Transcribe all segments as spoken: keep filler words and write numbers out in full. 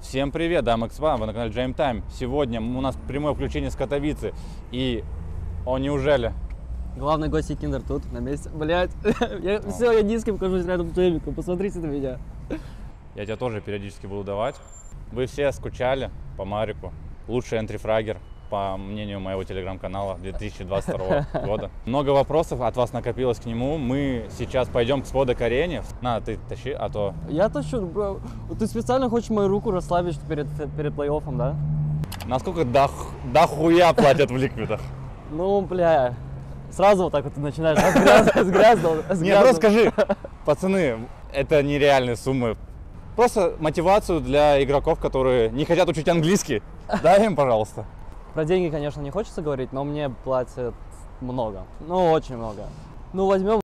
Всем привет, дамы и господа, вы на канале Джейм Тайм. Сегодня у нас прямое включение с Катовицы. И, о, неужели? Главный гость и Киндер тут, на месте. Блять, я, все, я низким кажусь рядом с Джеймиком, посмотрите на меня. Я тебя тоже периодически буду давать. Вы все скучали по Марику. Лучший энтрифрагер, по мнению моего телеграм-канала две тысячи двадцать второго года. Много вопросов от вас накопилось к нему. Мы сейчас пойдем к спода к арене. На, ты тащи, а то... Я тащу, бро. Ты специально хочешь мою руку расслабить перед, перед плей-оффом, да? Насколько до, до хуя платят в ликвидах? Ну, бля, сразу вот так вот ты начинаешь с грязного, с грязного. Не, просто скажи, пацаны, это нереальные суммы. Просто мотивацию для игроков, которые не хотят учить английский. Дай им, пожалуйста. Про деньги, конечно, не хочется говорить, но мне платят много. Ну, очень много. Ну, возьмем...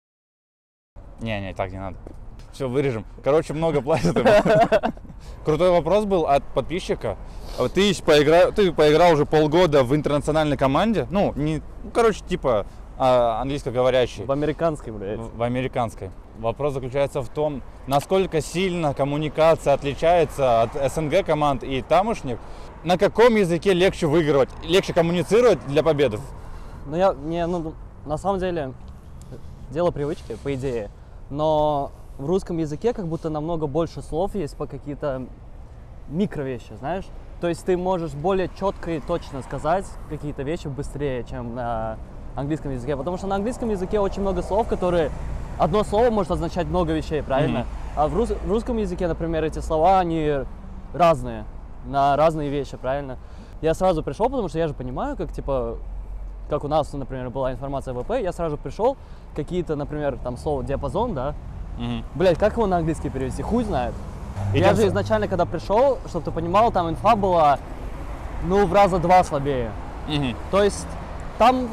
Не-не, так не надо. Все, вырежем. Короче, много платят ему. Крутой вопрос был от подписчика. Ты поиграл, ты поиграл уже полгода в интернациональной команде. Ну, не, ну, короче, типа английскоговорящий. В американской, блядь. В, в американской. Вопрос заключается в том, насколько сильно коммуникация отличается от эс эн гэ команд и тамошних. На каком языке легче выигрывать, легче коммуницировать для победы? Ну, я, не, ну, на самом деле, дело привычки, по идее. Но в русском языке как будто намного больше слов есть по какие-то микровещи, знаешь? То есть ты можешь более четко и точно сказать какие-то вещи быстрее, чем на английском языке. Потому что на английском языке очень много слов, которые... Одно слово может означать много вещей, правильно? Mm-hmm. А в, рус... в русском языке, например, эти слова, они разные, на разные вещи, правильно? Я сразу пришел, потому что я же понимаю, как, типа, как у нас, например, была информация в ВП, я сразу пришел, какие-то, например, там слово диапазон, да? Mm-hmm. Блять, как его на английский перевести? Хуй знает. Идем я же изначально, когда пришел, чтобы ты понимал, там инфа была, ну, в раза два слабее. Mm-hmm. То есть там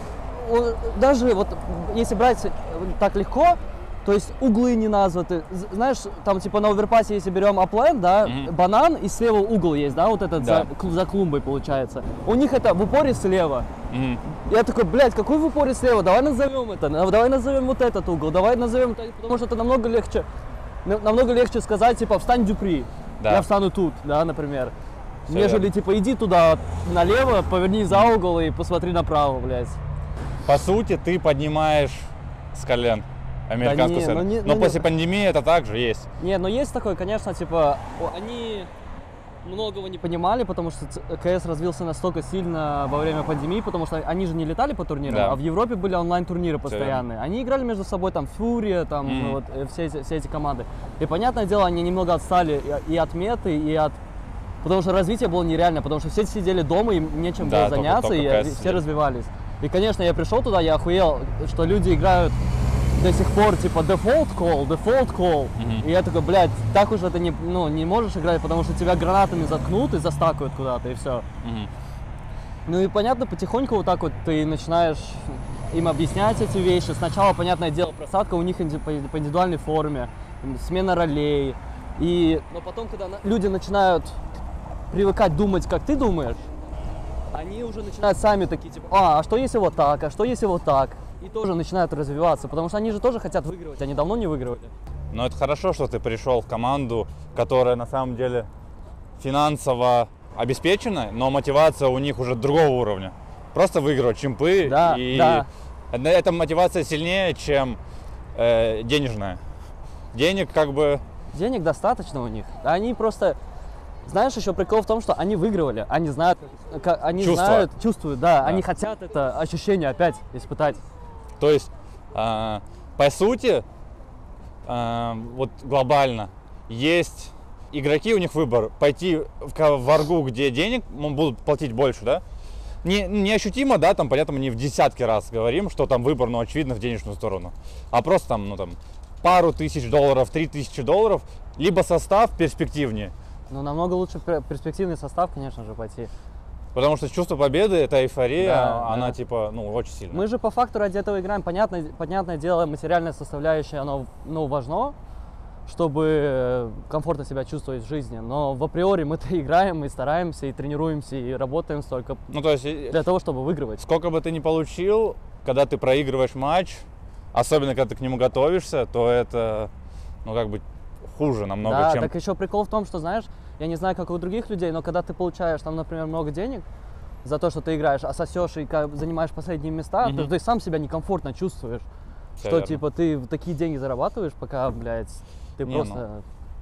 даже вот, если брать так легко, то есть углы не названы. Знаешь, там типа на оверпассе, если берем аплен, да, mm-hmm. банан, и слева угол есть, да, вот этот да. за, за клумбой получается. У них это в упоре слева. Mm-hmm. Я такой, блядь, какой в упоре слева? Давай назовем это, давай назовем вот этот угол, давай назовем, потому что это намного легче, намного легче сказать, типа, встань Дюпри, да. Я встану тут, да, например. Все нежели, верно. Типа, иди туда налево, поверни за угол и посмотри направо, блядь. По сути, ты поднимаешь с колен американскую да не, сцену. Ну, не, но ну, после пандемии это также есть. Не, но есть такое, конечно, типа, они многого не понимали, потому что КС развился настолько сильно во время пандемии, потому что они же не летали по турнирам, да. А в Европе были онлайн-турниры постоянные. Они играли между собой, там, Фурия, там, mm-hmm. вот, все эти, все эти команды. И, понятное дело, они немного отстали и, и от меты, и от... Потому что развитие было нереально, потому что все сидели дома, им нечем да, было заняться, только, только и все развивались. И, конечно, я пришел туда, я охуел, что люди играют до сих пор, типа, default call, default call. Mm-hmm. И я такой, блядь, так уж это не, ну, не можешь играть, потому что тебя гранатами заткнут и застакают куда-то, и все. Mm-hmm. Ну и, понятно, потихоньку вот так вот ты начинаешь им объяснять эти вещи. Сначала, понятное дело, просадка у них по индивидуальной форме, смена ролей. И, но потом, когда люди начинают привыкать думать, как ты думаешь, они уже начинают сами такие, типа, а, а что если вот так, а что если вот так? И тоже начинают развиваться, потому что они же тоже хотят выигрывать, они давно не выигрывали. Но это хорошо, что ты пришел в команду, которая на самом деле финансово обеспечена, но мотивация у них уже другого уровня. Просто выигрывать чемпы, да, и да. эта мотивация сильнее, чем э, денежная. Денег как бы... Денег достаточно у них, они просто... Знаешь, еще прикол в том, что они выигрывали, они знают, как, они Чувство. знают, чувствуют, да, да, они хотят это это ощущение опять испытать. То есть, э, по сути, э, вот глобально, есть игроки, у них выбор, пойти в варгу, где денег будут платить больше, да? Не, неощутимо, да, там, понятно, мы не в десятки раз говорим, что там выбор, ну, очевидно, в денежную сторону, а просто там, ну, там, пару тысяч долларов, три тысячи долларов, либо состав перспективнее. Ну, намного лучше перспективный состав, конечно же, пойти. Потому что чувство победы, эта эйфория, да, она, да. типа, ну, очень сильная. Мы же по факту ради этого играем. Понятное, понятное дело, материальная составляющая, оно, ну, важно, чтобы комфортно себя чувствовать в жизни. Но в априори мы-то играем, и стараемся, и тренируемся, и работаем столько ну, то есть, для того, чтобы выигрывать. Сколько бы ты ни получил, когда ты проигрываешь матч, особенно когда ты к нему готовишься, то это, ну, как бы... хуже намного, да, чем... так еще прикол в том, что, знаешь, я не знаю, как у других людей, но когда ты получаешь там, например, много денег за то, что ты играешь, а сосешь и как, занимаешь последние места, Мгм. то ты сам себя некомфортно чувствуешь. Всё Что верно. типа ты такие деньги зарабатываешь, пока, блядь, ты Не, просто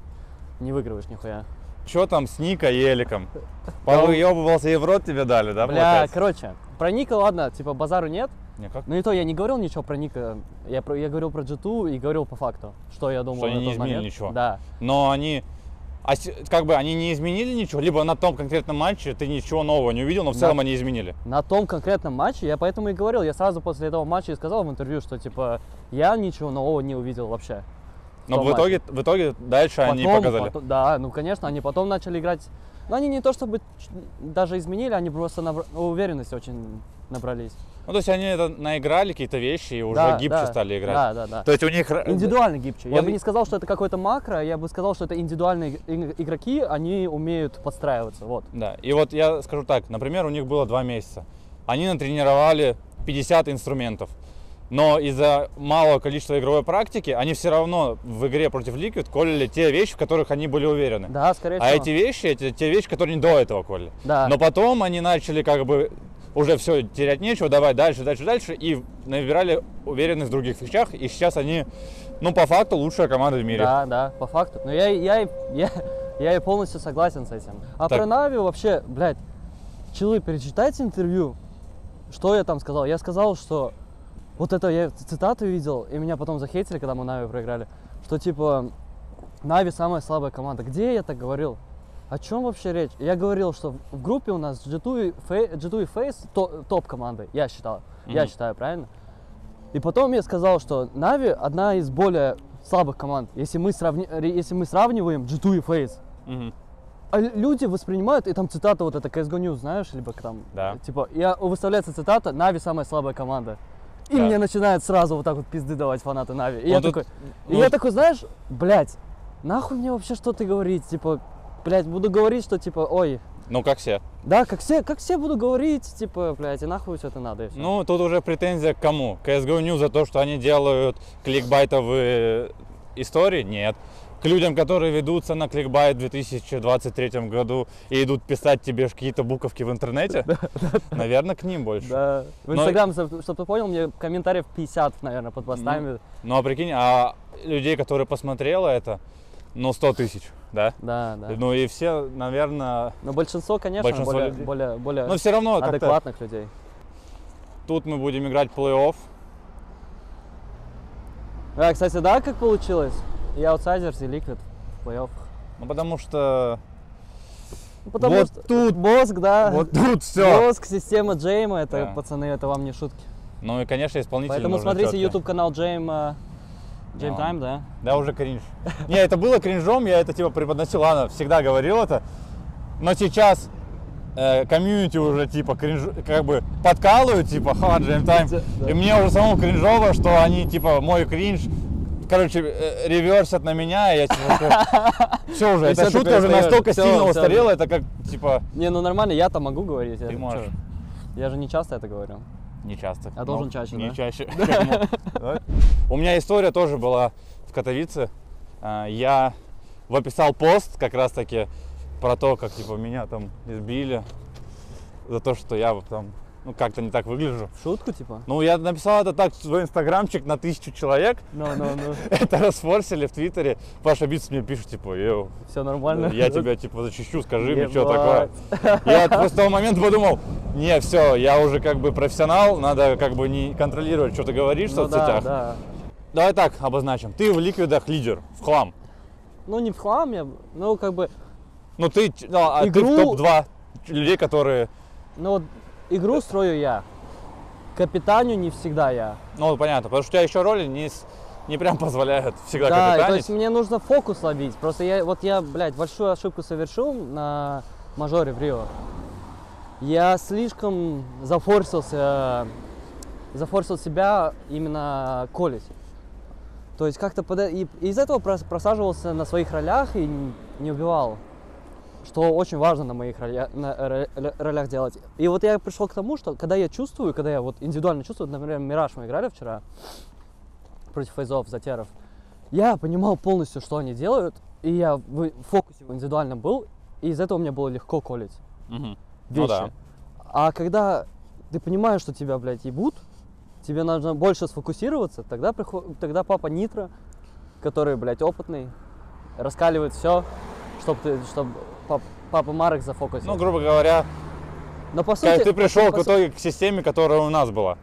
не выигрываешь нихуя. Что там с Ника и Эликом? Да он- Повыебывался и в рот тебе дали, да, Бля, получается? короче, про Ника, ладно, типа базару нет. Никак. Но и то я не говорил ничего про Ника. Я, про, я говорил про джи ту и говорил по факту, что я думал Что они на не тот изменили момент. ничего. Да. Но они, а с- как бы они не изменили ничего, либо на том конкретном матче ты ничего нового не увидел, но в Да. целом они изменили. На том конкретном матче, я поэтому и говорил, я сразу после этого матча и сказал в интервью, что типа я ничего нового не увидел вообще. Но том в итоге, в итоге дальше они Потом- показали. потом- да, ну конечно, они потом начали играть. Но они не то чтобы ч- даже изменили, они просто набра- уверенности очень набрались. Ну, то есть они это наиграли какие-то вещи и уже Да, гибче да, стали играть. Да, да, да. То есть у них... р- Индивидуально гибче. Я Вот бы и- не сказал, что это какой-то макро, я бы сказал, что это индивидуальные иг- игроки, они умеют подстраиваться. Вот. Да, и вот я скажу так, например, у них было два месяца. Они натренировали пятьдесят инструментов. Но из-за малого количества игровой практики они все равно в игре против Liquid колили те вещи, в которых они были уверены. Да, скорее А всего. эти вещи, это те вещи, которые они до этого колили. Да. Но потом они начали как бы уже все, терять нечего, давай дальше, дальше, дальше. И набирали уверенность в других вещах. И сейчас они, ну, по факту, лучшая команда в мире. Да, да, по факту. Но я, я, я, я и полностью согласен с этим. А Так. про Нави вообще, блядь, челы, перечитайте интервью. Что я там сказал? Я сказал, что вот это я цитату видел, и меня потом захейтили, когда мы Нави проиграли, что типа Нави самая слабая команда. Где я так говорил? О чем вообще речь? Я говорил, что в группе у нас джи ту и, Фей, джи ту и Face то- топ команды, я считал. Я Мгм. считаю, правильно? И потом я сказал, что Нави одна из более слабых команд, если мы, сравни... если мы сравниваем джи ту и Face. Мгм. А лю- люди воспринимают, и там цитата вот эта си эс го News, знаешь, либо там, Да. типа, я, выставляется цитата, Нави самая слабая команда. И Да. мне начинают сразу вот так вот пизды давать фанаты Нави. И, Ну, я тут, такой, ну, и я такой, знаешь, блядь, нахуй мне вообще что-то говорить, типа, блядь, буду говорить, что типа, ой, Ну, как все. да, как все, как все буду говорить, типа, блядь, и нахуй все это надо, и всё. Ну, тут уже претензия к кому? к си эс го News за то, что они делают кликбайтовые истории? Нет. К людям, которые ведутся на кликбайт в две тысячи двадцать третьем году и идут писать тебе какие-то буковки в интернете? Наверное, к ним больше. Да. В Но- Инстаграм, чтобы ты понял, мне комментариев пятьдесят, наверное, под постами. Ну, а прикинь, а людей, которые посмотрело это, ну, сто тысяч, да? Да, да. Ну, и все, наверное... Но большинство, конечно, Большинство более, людей. более, более Но все равно как-то адекватных людей. тут мы будем играть плей-офф. А, кстати, да, как получилось? И Outsiders, и Liquid в плей-офф. Ну, потому что Ну, потому Вот что тут- мозг, да. вот тут все. Мозг, система Джейма, это, Да. пацаны, это вам не шутки. Ну, и, конечно, исполнитель Поэтому нужен смотрите чёткий. YouTube-канал Джейма, Джейм Ну. Тайм, да? Да, уже кринж. Не, это было кринжом, я это типа преподносил, ладно, всегда говорил это. Но сейчас э, комьюнити уже типа кринж, как бы подкалывают, типа, ха, Джейм Тайм. Да. И мне уже самому кринжово, что они типа мой кринж, короче, э, реверсят на меня, и я типа, все уже, И эта всё, шутка такой уже остаёшь. настолько Всё, сильно всё. устарела, это как типа Не, ну нормально, я-то могу говорить. я Ты же можешь. чё, Я же не часто это говорю. не часто. А должен чаще, Не да? чаще. Давай. У меня история тоже была в Катовице. А, Я описал пост как раз таки про то, как типа меня там избили за то, что я вот там ну как-то не так выгляжу. В шутку, типа? Ну, я написал это так в свой инстаграмчик на тысячу человек. Ну, ну, ну. Это расфорсили в Твиттере. Паша Битс мне пишет, типа, йоу, Все нормально. я тебя типа защищу, скажи мне, что Ебать. такое. Я просто в того момента подумал, не, все, я уже как бы профессионал, надо как бы не контролировать, что ты говоришь в Ну да, соцсетях. да. Давай так обозначим. Ты в ликвидах лидер, в хлам. Ну, не в хлам, я, ну, как бы, Ну ты, ч- ну, а ты Игру- в топ два людей, которые, ну, вот игру строю я. Капитаню не всегда я. ну понятно, потому что у тебя еще роли не, с- не прям позволяют всегда Да, и то капитанить. есть мне нужно фокус ловить. Просто я, вот я, блядь, большую ошибку совершил на мажоре в Рио. Я слишком зафорсился, зафорсил себя именно колить. То есть как-то пода- и из этого прос- просаживался на своих ролях и н- не убивал. Что очень важно на моих роля- на ро- ро- ролях делать. И вот я пришел к тому, что когда я чувствую, когда я вот индивидуально чувствую, например, Мираж мы играли вчера против фейзов, затеров, я понимал полностью, что они делают, и я в фокусе индивидуально был, и из этого мне было легко колить Угу. вещи. Ну да. А когда ты понимаешь, что тебя, блядь, ебут, тебе нужно больше сфокусироваться, тогда, приход... тогда папа Нитро, который, блядь, опытный, раскаливает все, чтобы ты, чтобы пап... папа Марек зафокусил. Ну, грубо говоря, Но по сути, ты пришел по, в итоге к системе, которая у нас была.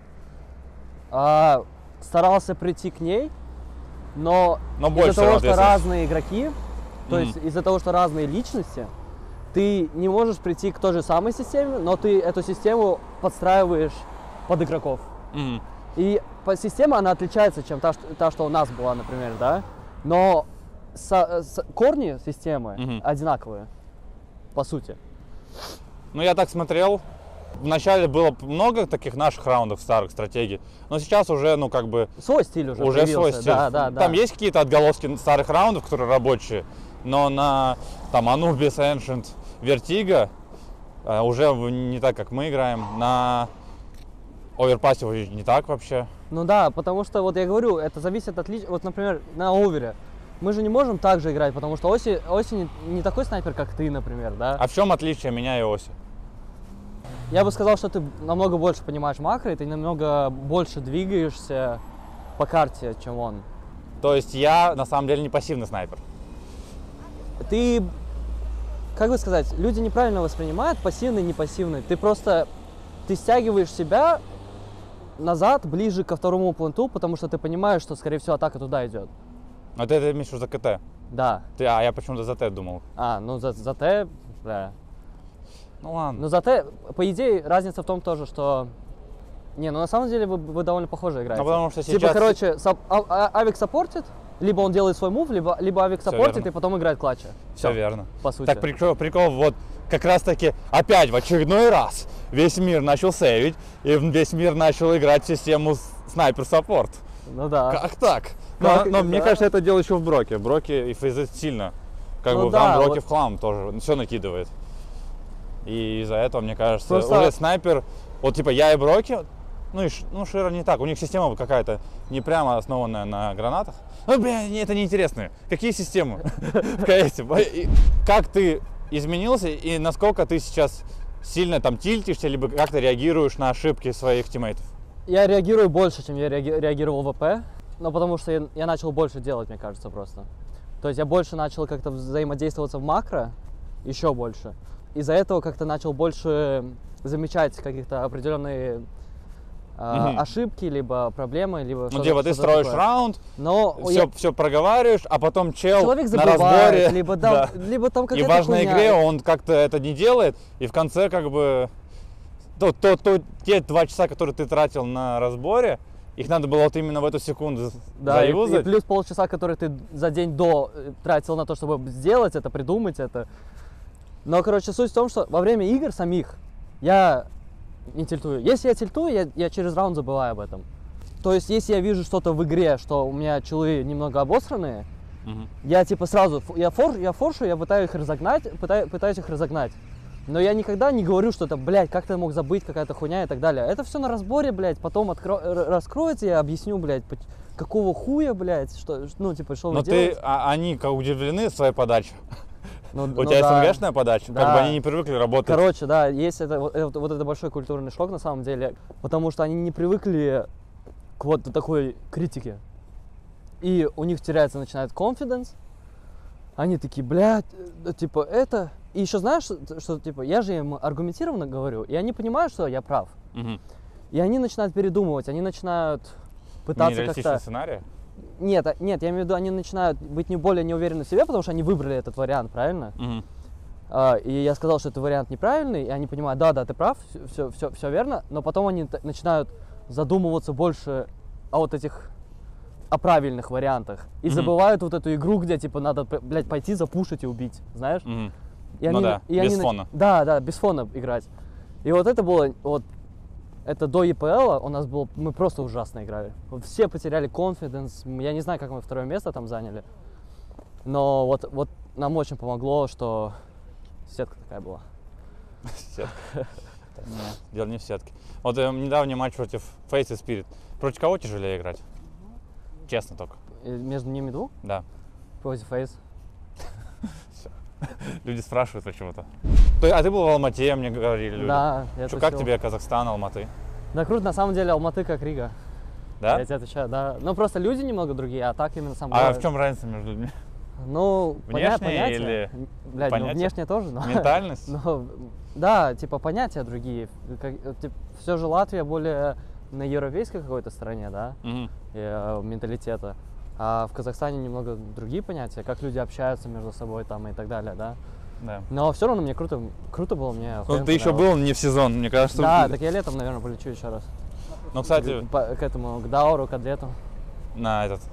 А, старался прийти к ней, но, Но из-за больше того, что ответственности. разные игроки, то Мгм. есть из-за того, что разные личности, ты не можешь прийти к той же самой системе, но ты эту систему подстраиваешь под игроков. Мгм. И по система, она отличается, чем та, что, та, что у нас была, например, да? Но со- с- корни системы Мгм. одинаковые, по сути. Ну, я так смотрел. Вначале было много таких наших раундов старых стратегий, но сейчас уже, ну, как бы, Свой стиль уже, уже появился. свой стиль. Да, да, да. Там есть какие-то отголоски старых раундов, которые рабочие, но на там Anubis, Ancient, Vertigo э, уже в- не так, как мы играем. На Overpass уже не так вообще. Ну да, потому что, вот я говорю, это зависит от лич... Вот, например, на овере. Мы же не можем так же играть, потому что Оси, Оси не, не такой снайпер, как ты, например, да? А в чем отличие меня и Оси? Я бы сказал, что ты намного больше понимаешь макро, и ты намного больше двигаешься по карте, чем он. То есть я на самом деле не пассивный снайпер. Ты, как бы сказать, люди неправильно воспринимают пассивный, не пассивный. Ты просто, ты стягиваешь себя назад, ближе ко второму пленту, потому что ты понимаешь, что, скорее всего, атака туда идет. А ты это имеешь в виду за КТ? Да. Ты, а я почему-то за Т думал. А, ну за, за Т, да. Ну ладно. Ну за Т, по идее, разница в том тоже, что... Не, ну на самом деле вы, вы довольно похоже играете. Ну, потому что Типа, сейчас- короче, сап- а- а- авик саппортит, либо он делает свой мув, либо, либо авик Всё саппортит верно. и потом играет клатча. Все Всё, верно. по сути. Так прикол, прикол, вот как раз таки опять в очередной раз весь мир начал сейвить, и весь мир начал играть в систему с- снайпер-саппорт. Ну да. Как так? Как- но но мне да. кажется, это дело еще в Броке. Броке и Фейзет сильно. Как Ну бы да, там Броке вот. в хлам тоже все накидывает. И из-за этого, мне кажется, Просто- уже снайпер, вот типа я и Броки, ну и Ш- ну, Шира не так, у них система какая-то не прямо основанная на гранатах. Ну, бля, не- это неинтересно. Какие системы в КС? И Как ты изменился и насколько ты сейчас сильно там тильтишься, либо как ты реагируешь на ошибки своих тиммейтов? Я реагирую больше, чем я реаги- реагировал в ВП, но потому что я, я начал больше делать, мне кажется, просто. То есть я больше начал как-то взаимодействоваться в макро, еще больше. Из-за этого как-то начал больше замечать каких-то определенные а, Мгм. ошибки, либо проблемы, либо Ну, что-то- типа ты что-то строишь такое. раунд, Но все, я- все проговариваешь, а потом чел человек на забывает, разборе, либо, там, да. либо там И в какая-то важной хуйня. игре он как-то это не делает, и в конце как бы то, то, то, те два часа, которые ты тратил на разборе, их надо было вот именно в эту секунду Да, и, и заюзать. плюс полчаса, которые ты за день до э, тратил на то, чтобы сделать это, придумать это. Но, короче, суть в том, что во время игр самих я не тильтую. Если я тильтую, я, я через раунд забываю об этом. То есть, если я вижу что-то в игре, что у меня челы немного обосранные, Мгм. я типа сразу, ф- я, фор, я форшу, я пытаюсь их разогнать, пытаюсь, пытаюсь их разогнать. Но я никогда не говорю, что это, блядь, как ты мог забыть, какая-то хуйня и так далее. Это все на разборе, блядь, потом откро... р- раскроется, я объясню, блядь, поч- какого хуя, блядь, что, ну, типа, что вы Но ты, делаете. а, они как удивлены своей подачей. Ну, У ну тебя да. СНГшная подача, как Да. бы они не привыкли работать. Короче, да, есть это, вот, это, вот это большой культурный шок на самом деле, потому что они не привыкли к вот такой критике. И у них теряется, начинает confidence. Они такие, блядь, э, типа, это... И еще знаешь, что, что, типа, я же им аргументированно говорю, и они понимают, что я прав. Мгм. И они начинают передумывать, они начинают пытаться Нереалистичный как-то... сценарий. Нет, а- нет, я имею в виду, они начинают быть не более неуверены в себе, потому что они выбрали этот вариант, правильно? Мгм. А, и я сказал, что это вариант неправильный, и они понимают, да, да, ты прав, все, все, все верно, но потом они т- начинают задумываться больше о вот этих, о правильных вариантах. И Мгм. забывают вот эту игру, где, типа, надо, п- блядь, пойти запушить и убить, знаешь? Мгм. И Ну да, и без на- фона. Да, да, без фона играть. И вот это было, вот, это до ЕПЛа у нас было, мы просто ужасно играли. Вот все потеряли confidence, я не знаю, как мы второе место там заняли, но вот, вот нам очень помогло, что сетка такая была. Сетка. Нет, дело не в сетке. Вот э, недавний матч против Face и Spirit. Против кого тяжелее играть? Честно только. И между ними двух Да. против Фейс. Всё. Люди спрашивают почему-то. А ты был в Алмате, мне говорили люди. Да, я Что, как тусил. тебе Казахстан, Алматы? Да круто, на самом деле Алматы как Рига. Да? Я тебе отвечаю, да. Ну просто люди немного другие, а так именно сам А город. в чем разница между людьми? Ну, Внешне поня- понятие. или Блядь, ну понятие? внешне тоже, но... Ментальность? но, да, типа понятия другие. Все же Латвия более на европейской какой-то стороне, да, Мгм. и, э, менталитета. А в Казахстане немного другие понятия, как люди общаются между собой там и так далее, да. Да. Но все равно мне круто, круто было, мне Ну, охуенно ты еще понравилось. был не в сезон, мне кажется. Да, так я летом, наверное, полечу еще раз. Ну, кстати, По- к этому, к Дауру, к Адлету. на этот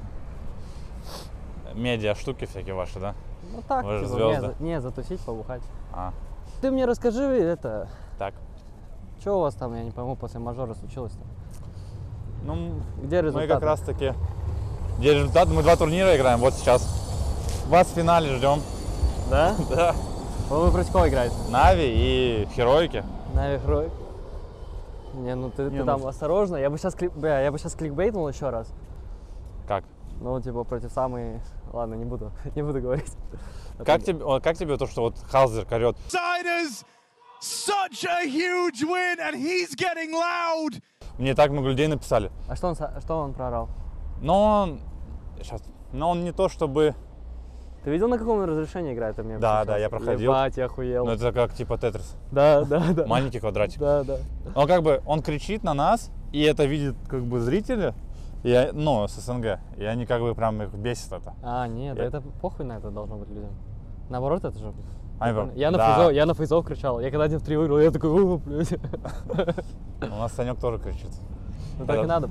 медиа штуки всякие ваши, да? Ну так, Вы же типа, звезды. не, за- не, затусить, побухать. А, Ты мне расскажи, это, так. что у вас там, я не пойму, после мажора случилось-то? Ну, Где мы результаты? как раз таки... Где результат? Мы два турнира играем, вот сейчас. Вас в финале ждем. Да? Да. Вы против кого играете? Нави и Хероики. На Вихрой. Не, ну ты, Не, ты ну- там осторожно. Я бы сейчас клик... Бля, я бы сейчас кликбейтнул еще раз. Как? Ну, типа, против самой... Ладно, не буду, не буду говорить. Как тебе, о, как тебе то, что вот Халзер орет? Outsiders, such a huge win, and he's getting loud. Мне так много людей написали. А что он, со- что он проорал? Но он... Сейчас. Но он не то, чтобы... Ты видел, на каком разрешении играет? Ты мне Да, сейчас- да, я проходил. Ебать, я охуел. Ну, это как типа Тетрис. Да, да, да. Маленький квадратик. Да, да. Он как бы, он кричит на нас, и это видят как бы зрители, и, ну, с СНГ. И они как бы прям их бесит это. А, нет, да Я- это похуй на это должно быть людям. Наоборот, это же... Они прикольно. прям, Я на, да. фейзов, я на фейзов кричал. Я когда один в три выиграл, я такой, о, блядь. У нас Санек тоже кричит. Ну так и Этот- надо.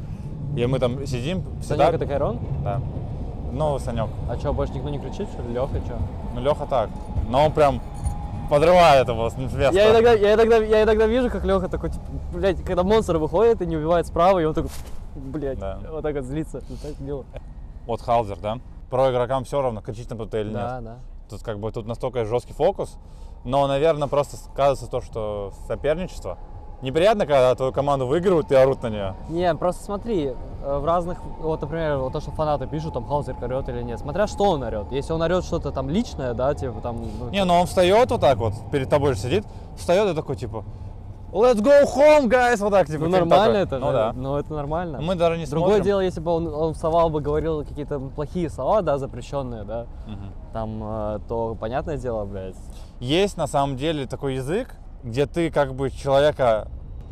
И мы там сидим, всегда... Санек это Кайрон? Да. Ну, Санек. А что, больше никто не кричит, что ли? Леха, что? Ну, Леха так. Но он прям подрывает его с места. Я иногда, я, иногда, я иногда вижу, как Леха такой, типа, блядь, когда монстр выходит и не убивает справа, и он такой, блядь, Да. вот так вот злится. Ну, так дело. Вот Халзер, да? Про игрокам все равно, кричит на кто-то или Да, нет. да. Тут как бы тут настолько жесткий фокус. Но, наверное, просто сказывается то, что соперничество. Неприятно, когда твою команду выигрывают и орут на нее. Не, просто смотри, э, в разных, вот, например, вот то, что фанаты пишут, там, Хаузер орет или нет, смотря что он орет. Если он орет что-то там личное, да, типа там... ну, Не, ну он встает вот так вот, перед тобой же сидит, встает и такой типа Let's go home, guys! Вот так, типа. ну, фильм нормально такой. это Ну же, да. ну, это нормально. Мы даже не Другое смотрим. дело, если бы он, он вставал бы, говорил какие-то плохие слова, да, запрещенные, да, Мгм. там, э, то, понятное дело, блядь. Есть на самом деле такой язык, где ты как бы человека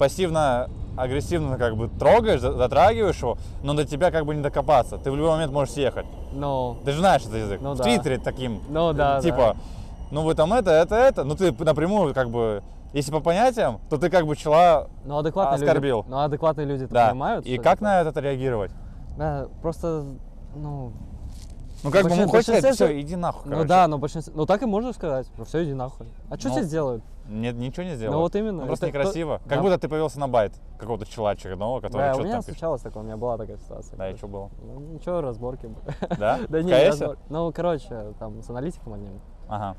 пассивно-агрессивно как бы трогаешь, за- затрагиваешь его, но до тебя как бы не докопаться. Ты в любой момент можешь съехать. Ну, Ты же знаешь этот язык. Ну в да. Твиттере таким. Ну да, Типа, ну вы там это, это, это. Ну ты напрямую как бы, если по понятиям, то ты как бы чела ну, адекватные оскорбил. люди, ну, адекватные люди это Да. понимают. И что, как типа, на это реагировать? да, просто, ну, Ну как бы, Большин- ну хочешь сказать, большинстве- все, иди нахуй, ну короче. да, но большинство, ну так и можно сказать, ну все, иди нахуй. А что Ну, тебе сделают? Нет, ничего не сделал. Ну вот именно. Ну, просто Это- некрасиво. то- Как да. будто ты повелся на байт какого-то чела очередного, который Да, у что-то меня там пишет. случалось такое, у меня была такая ситуация. Да, и короче. что было? Ну, ничего, разборки были. Да? Да В не, КСе? разбор- ну, короче, там с аналитиком одним. Ага.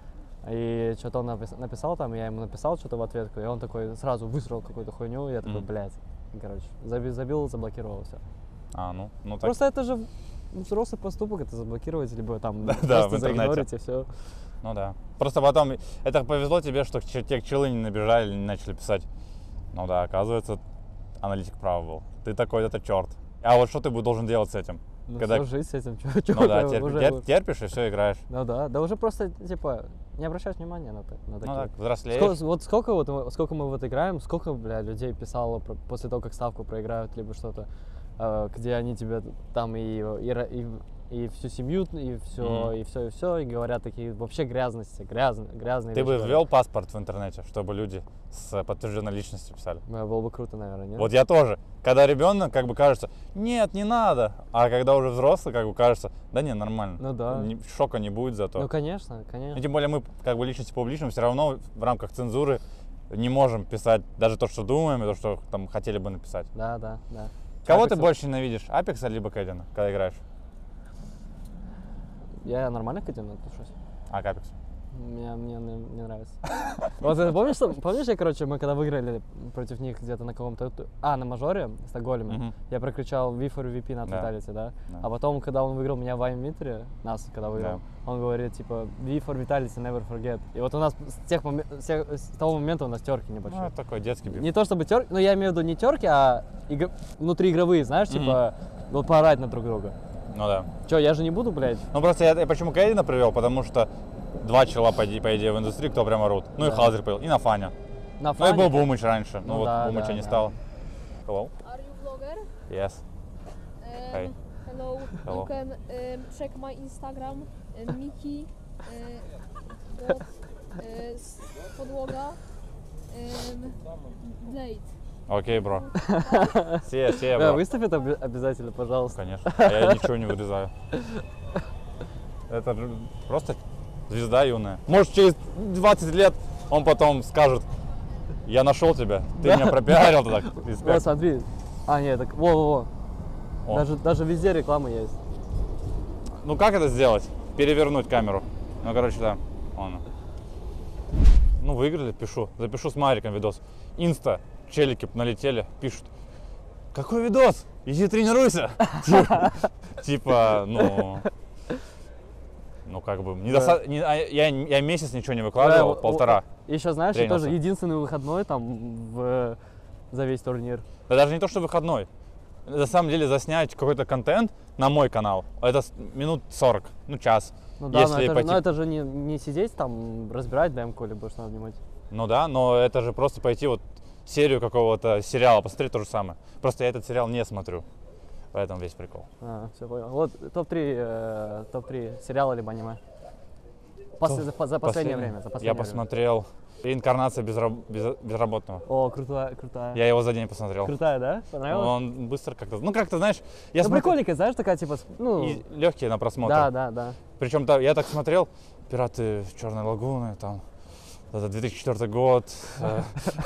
И что-то он напис- написал там, я ему написал что-то в ответку, и он такой сразу высрал какую-то хуйню, и я такой, Мгм. блядь, короче, забил, забил, заблокировал все. А, ну, ну так. Просто это же взрослый поступок, это заблокировать, либо там Да, просто да, в интернете. заигнорить и все. Ну да. Просто потом, это повезло тебе, что че- те челы не набежали, не начали писать. Ну да, оказывается, аналитик прав был. Ты такой, это черт. А вот что ты будешь должен делать с этим? Ну Когда- всё, жить с этим, чё, чё, Ну да, уже- терпи- уже тер- вот. терпишь и все, играешь. Ну да, да уже просто, типа, не обращать внимания на, та- на Ну такие. так, взрослеешь. Ско- вот сколько вот мы, сколько мы вот играем, сколько, бля, людей писало про- после того, как ставку проиграют, либо что-то, э, где они тебе там и, и, ра- и, и всю семью, и все, Мгм. и все, и все, и говорят такие вообще грязности, грязные, грязные Ты вещи бы говорят. ввел паспорт в интернете, чтобы люди с подтвержденной личностью писали. Бля, было бы круто, наверное, нет? Вот я тоже. Когда ребенок, как бы кажется, нет, не надо. А когда уже взрослый, как бы кажется, да не, нормально. Ну да. Не- шока не будет зато. Ну, конечно, Ну, конечно. тем более мы, как бы личности публичным, все равно в рамках цензуры не можем писать даже то, что думаем, и то, что там хотели бы написать. Да, да, да. Кого ты Апекса- больше ненавидишь, Апекса либо Кэддина, когда играешь? Я нормально к этим отношусь. А, к Апексу. Мне, мне не, не нравится. Вот это помнишь, что, помнишь, я, короче, мы когда выиграли против них где-то на каком-то... А, на мажоре в Стокгольме, Мгм. я прокричал V for V P на Да. Vitality, да? Да. А потом, когда он выиграл меня в Ваймитере, нас, когда выиграл, он говорит, типа, V for Vitality, never forget. И вот у нас с, тех момен... с, тех- с того момента у нас терки Ну, небольшие. это такой детский биф. Не то чтобы терки, но я имею в виду не терки, а игр... внутриигровые, знаешь, Мгм. типа, вот поорать на друг друга. Ну да. Че, я же не буду, блядь? Ну просто я, я почему Кейдена привел, потому что два чела, по, иде- по идее, в индустрии, кто прям орут. Ну и Да. Халзер привел, и на Фаня. На Ну и фане. был Бумыч раньше, ну, Ну вот да, Бумыча да, не да. стало. Hello? Are you vlogger? Yes. Um, Hey. Hello. Hello. You can um, check my Instagram. Uh, Miki. Uh, dot, uh, s- podłoga. Um, Blade. Окей, бро. Все, все, Да, бро. выставь это обе- обязательно, пожалуйста. Конечно. А я ничего не вырезаю. Это же просто звезда юная. Может, через двадцать лет он потом скажет: я нашел тебя, ты Да. меня пропиарил так. Вот, Респект. смотри. А, нет, так, во-во-во. О. Даже, даже везде реклама есть. Ну как это сделать? Перевернуть камеру. Ну, короче, да. Он. Ну, выиграли, пишу. Запишу с Мариком видос. Инста, челики налетели, пишут: какой видос? Иди тренируйся. Типа- Типа, ну... Ну, как бы, не Да. доста- не- а я, я месяц ничего не выкладывал, Да, полтора. Еще, знаешь, и тренился. тоже единственный выходной там в, за весь турнир. Да даже не то, что выходной. На самом деле заснять какой-то контент на мой канал, это с- минут сорок, ну час. Ну да, но Если это, же- пойти- но это же не, не сидеть там, разбирать демку, либо что снимать. Ну да, но это же просто пойти вот серию какого-то сериала посмотреть, то же самое. Просто я этот сериал не смотрю. Поэтому весь прикол. А, все понял. Вот топ-три, э, топ-три сериала либо аниме. Пос- за, за последнее время. За последнее Я время. посмотрел «Реинкарнация безраб- без- безработного». О, крутая, крутая. Я его за день посмотрел. Крутая, да? Понравилось? Он быстро как-то... Ну как-то, знаешь, я ну, смотрю... прикольненькая, знаешь, такая типа, с- ну, И легкие на просмотр. да, да, да. Причем я так смотрел, «Пираты Черной лагуны», там, это две тысячи четвёртый год, э,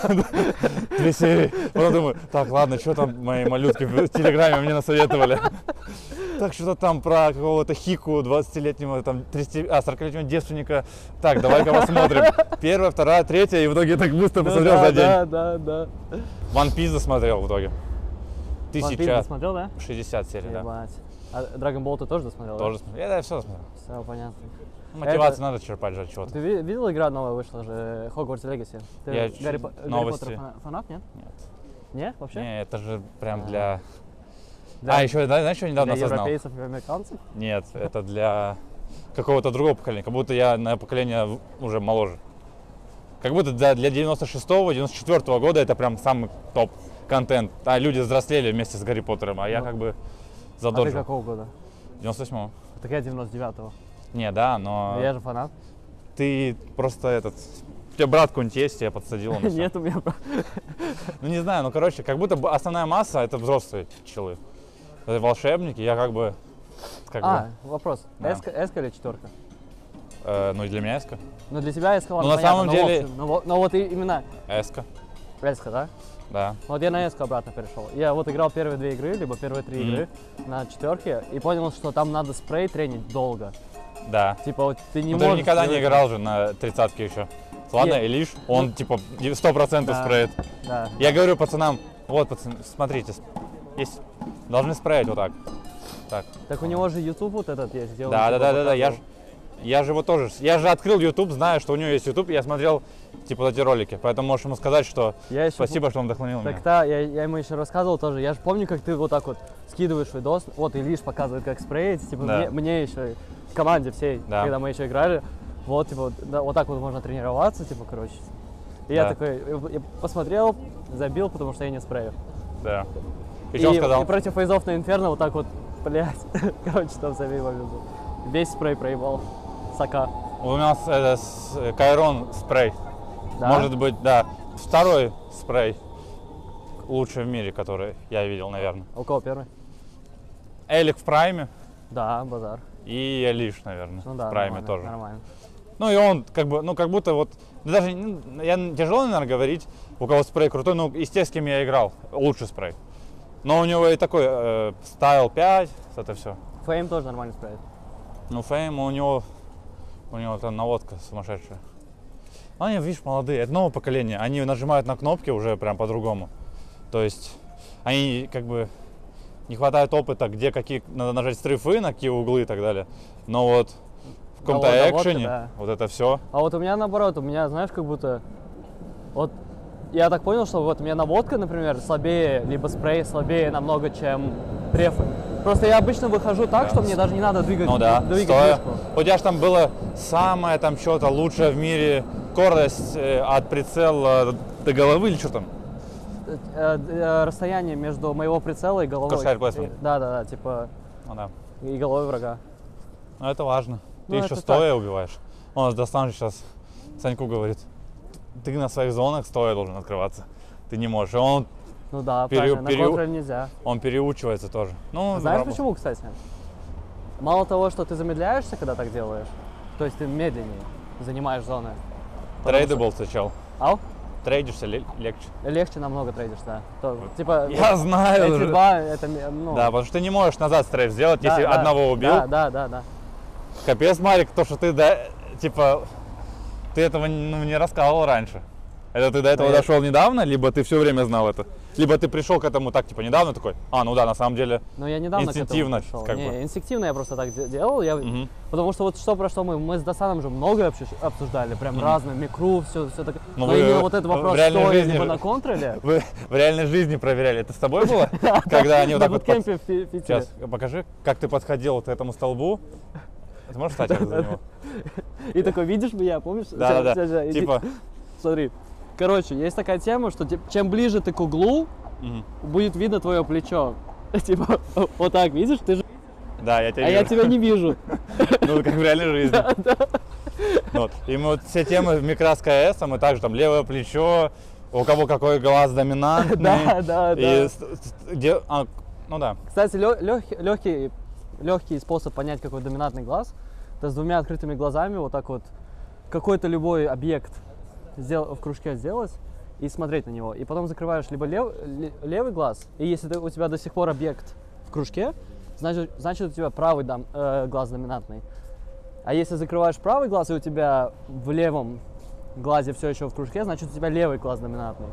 две серии. Потом думаю, так, ладно, что там мои малютки в Телеграме мне насоветовали. Так, что-то там про какого-то Хику, двадцатилетнего, там, тридцати, а, сорокалетнего девственника. Так, давай-ка посмотрим. Первая, вторая, третья, и в итоге так быстро Ну посмотрел да, за день. да, да, да. One Piece досмотрел в итоге. One Piece Тысяча досмотрел, да? шестьдесят серий, да. Ебать. А Dragon Ball ты тоже досмотрел? Тоже смотрел. Я да, все смотрел. Все понятно. Мотивацию надо черпать же от чего-то. Ты ви- видел, игра новая вышла же, Hogwarts Legacy? Ты Я Гарри, чуть- По- Гарри новости. Поттер фана- фанат, нет? Нет. Не, вообще? Не, это же прям А. для... Для- А, еще, да, знаешь, что я недавно Для осознал? европейцев и американцев? Нет, это для какого-то другого поколения. Как будто я на поколение в- уже моложе. Как будто для, для девяносто шестого, девяносто четвёртого года это прям самый топ контент. А люди взрослели вместе с Гарри Поттером, а я Ну. как бы А ты задолжил. какого года? девяносто восьмого. Так я девяносто девятого. Не, да, но Я же фанат. ты просто этот... У тебя брат какой-нибудь есть, я подсадил он. и всё. Нет у меня. Ну не знаю, ну короче, как будто бы основная масса это взрослые челы. Это волшебники, я как бы... Как А, вопрос. Да. Эска, эска или четверка? бы э, ну и для меня эска. Ну для тебя эска, ладно, Ну, на понятно, самом но деле- в общем, но, во- но вот и именно Эска, эска, да? да. Вот я на эску обратно перешел. Я вот играл первые две игры, либо первые три Мгм. игры на четверке и понял, что там надо спрей тренить долго. Да. Типа вот ты не Ну, ты можешь... же никогда не делать- играл же на тридцатке еще. Ладно, Е- Илиш, он ну, типа сто процентов да. спреет. Да. Я говорю пацанам, вот, пацаны, смотрите, с- есть, должны спреять вот так. Так. Так у него же YouTube вот этот есть, где он Да, да, типа да, да, да, я же, показывал. я же его тоже, я же открыл YouTube, знаю, что у него есть YouTube, и я смотрел типа вот эти ролики, поэтому можешь ему сказать, что Я еще спасибо, что он вдохновил меня. Так да, я, я ему еще рассказывал тоже. Я же помню, как ты вот так вот скидываешь видос. Вот Илиш показывает, как спреить. Типа Да. мне, мне еще команде всей, Да. когда мы еще играли. Вот, типа, вот, да, вот так вот можно тренироваться, типа, короче. И я Да. такой, я, я посмотрел, забил, потому что я не спрею. Да. И, что он сказал? и против фейзов на Инферно вот так вот, блядь, короче, там забей момент был. Весь спрей проебал. Сока. У нас это с- Кайрон спрей. Да? Может быть, да. Второй спрей лучший в мире, который я видел, наверное. А у кого первый? Элик в прайме Да, базар. и Элиш, наверное, Ну да, в прайме нормально, тоже. нормально. Ну и он как бы, ну как будто вот, да даже, ну, я тяжело, наверное, говорить, у кого спрей крутой, ну из тех, с кем я играл, лучший спрей. Но у него и такой э, стайл пять, это все. Фейм тоже нормально спреет. Ну Фейм у него У него там наводка сумасшедшая. Они, видишь, молодые, это новое поколение. Они нажимают на кнопки уже прям по-другому. То есть они как бы не хватает опыта, где какие надо нажать стрейфы, на какие углы и так далее. Но вот в каком-то Наводка, экшене да. вот это все. А вот у меня наоборот, у меня, знаешь, как будто... Вот я так понял, что вот у меня наводка, например, слабее, либо спрей слабее намного, чем префы. Просто я обычно выхожу так, Да. что мне даже не надо двигать, Ну да, двигать стоя. мышку. У тебя же там было самое там что-то лучшее в мире, скорость э, от прицела до головы или что там? Э, э, Расстояние между моего прицела и головой. Crosshair placement. Да, да, да, типа Ну да. и головой врага. Ну это важно. Ну, Ты это еще стоя убиваешь. Он нас Досан сейчас Саньку говорит, ты на своих зонах стоя должен открываться. Ты не можешь. И он, Ну да, Пере- правильно, пере- на контроль нельзя. он переучивается тоже. Ну, Знаешь раб- почему, кстати? Мало того, что ты замедляешься, когда так делаешь, то есть ты медленнее занимаешь зоны. Потому Трейдабл встречал. что- Ау? Трейдишься ле- легче. Легче намного трейдишь, да. То, типа, Я вот знаю. эти уже. два, это, ме- ну... Да, потому что ты не можешь назад стрейф сделать, да, если да, одного убил. Да, да, да, да. Капец, Марик, то, что ты, да, типа, ты этого ну, не рассказывал раньше. Это ты до этого Ну, я- дошел недавно, либо ты все время знал это? Либо ты пришел к этому так, типа, недавно такой, а, ну да, на самом деле, Но я недавно инстинктивно, к этому пришел. как Не, бы. инстинктивно я просто так де- делал. Я... Мгм. Потому что вот что про что мы, мы с Досаном же много обсуж- обсуждали, прям разные, микру, все, все такое. Ну, Но вы именно вот этот в вопрос, реальной стоя жизни либо же- на контроле. Вы в реальной жизни проверяли, это с тобой было? Когда они вот На так вот... под- буткемпе в Пи- в Питере. Сейчас, покажи, как ты подходил вот к этому столбу. Ты можешь встать за него? И такой, видишь меня, помнишь? Ща- ща- Да-да-да, ща, иди. типа, Смотри. Короче, есть такая тема, что тип- чем ближе ты к углу, мгм. будет видно твое плечо. Типа, вот так, видишь? Ты же... Да, я тебя А я вижу. тебя не вижу. Ну, как в реальной жизни. Вот. И мы вот все темы в микрос КС, мы также там левое плечо, у кого какой глаз доминантный. Да, да, И да. с- с- где- а, ну да. Кстати, легкий, легкий способ понять, какой доминантный глаз, это с двумя открытыми глазами вот так вот какой-то любой объект сдел- в кружке сделать и смотреть на него. И потом закрываешь либо лев- ле- левый глаз, и если ты- у тебя до сих пор объект в кружке, значит, значит у тебя правый дом- э, глаз доминантный. А если закрываешь правый глаз, и у тебя в левом глазе все еще в кружке, значит у тебя левый глаз доминантный.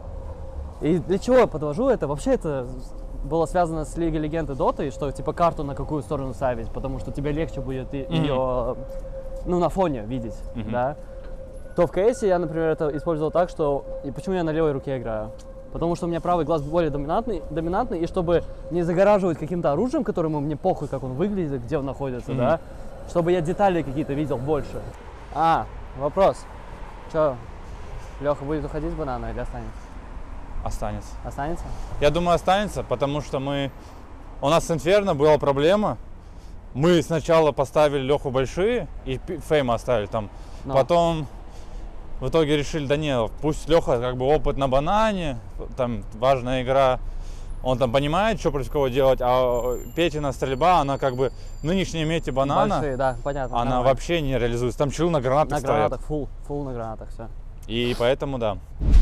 И для чего я подвожу это? Вообще это было связано с Лигой Легенд и Дотой, что типа карту на какую сторону ставить, потому что тебе легче будет и- Мгм. ее ну, на фоне видеть, Мгм. да. То в КС я, например, это использовал так, что... И почему я на левой руке играю? Потому что у меня правый глаз более доминантный, доминантный и чтобы не загораживать каким-то оружием, которому мне похуй, как он выглядит, где он находится, Мгм. да, чтобы я детали какие-то видел больше. А, вопрос. Че, Леха будет уходить с банана или останется? Останется. Останется? Я думаю, останется, потому что мы... У нас с Инферно была проблема. Мы сначала поставили Леху большие и пи- Фейма оставили там. Но. Потом в итоге решили, да не, пусть Леха как бы опыт на банане, там важная игра, он там понимает, что против кого делать, а Петина стрельба, она как бы в нынешней мете банана, Большие, да, понятно. она нормально. вообще не реализуется. Там чил на гранатах На стоят. гранатах, фул, фул на гранатах, все. И поэтому да.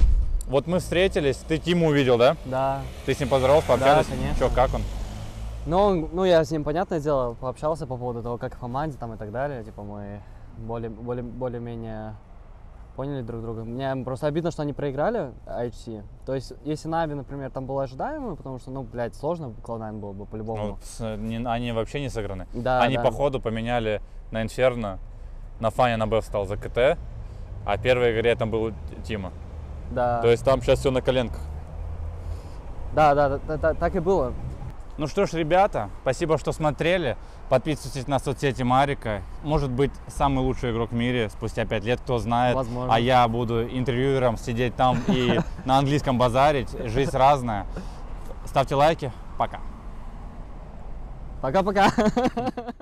Вот мы встретились, ты Тиму увидел, да? Да. Ты с ним поздоровался, пообщались? конечно. Чё, как он? Ну, он- ну, я с ним, понятное дело, пообщался по поводу того, как в команде там и так далее. Типа мы более, более, более-менее поняли друг друга. Мне просто обидно, что они проиграли эйч си. То есть, если Нави, например, там было ожидаемо, потому что, ну, блядь, сложно клоуд найн было бы по-любому. Ну, с- не- они вообще не сыграны. Да, Они да. по ходу поменяли на Инферно, на Фане на Б встал за КТ, а в первой игре там был Тима. Да. То есть там сейчас все на коленках. Да, да, да, да, да, так и было. Ну что ж, ребята, спасибо, что смотрели. Подписывайтесь на соцсети Марика. Может быть, самый лучший игрок в мире спустя пять лет, кто знает. Возможно. А я буду интервьюером сидеть там и на английском базарить. Жизнь разная. Ставьте лайки. Пока. Пока-пока.